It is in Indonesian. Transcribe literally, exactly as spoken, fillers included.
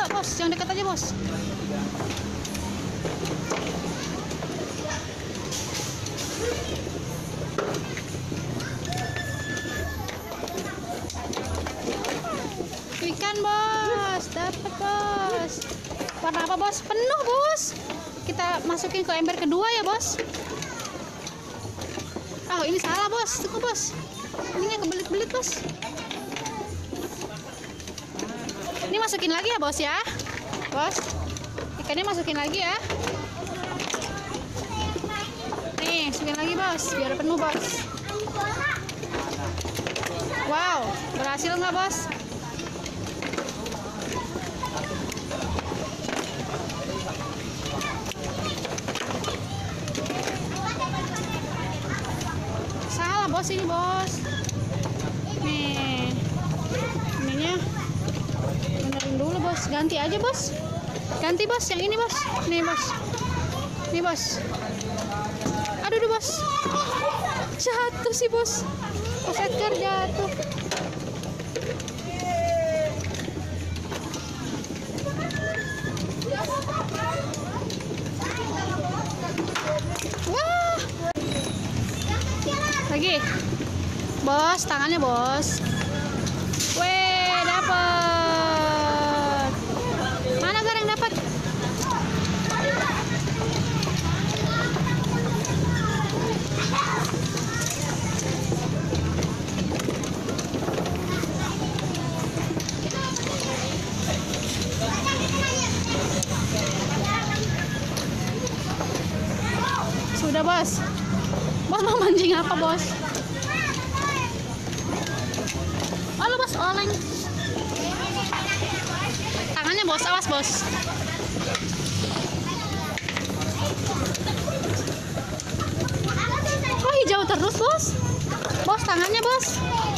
enggak bos, yang dekat aja bos. Ikan bos, dapat bos. Warna apa bos? Penuh bos. Kita masukin ke ember kedua ya bos. Oh ini salah bos, tunggu bos. Ininya kebelit-belit bos. Ini masukin lagi ya bos ya, bos. Ikannya masukin lagi ya. Nih, masukin lagi bos, biar penuh bos. Wow, berhasil nggak bos? Salah bos ini bos. Nih, ininya benerin dulu bos. Ganti aja bos. Ganti bos, yang ini bos. Nih bos. Nih bos. Aduh, aduh bos. Jatuh sih bos. Bos Edgar jatuh. Wah. Lagi. Bos, tangannya bos. Weh, dapat. Mana Gar yang dapat? Sudah bos. Bos mau mancing apa bos? Halo bos, oleng. Tangannya bos, awas bos. Kok hijau terus bos? Bos tangannya bos.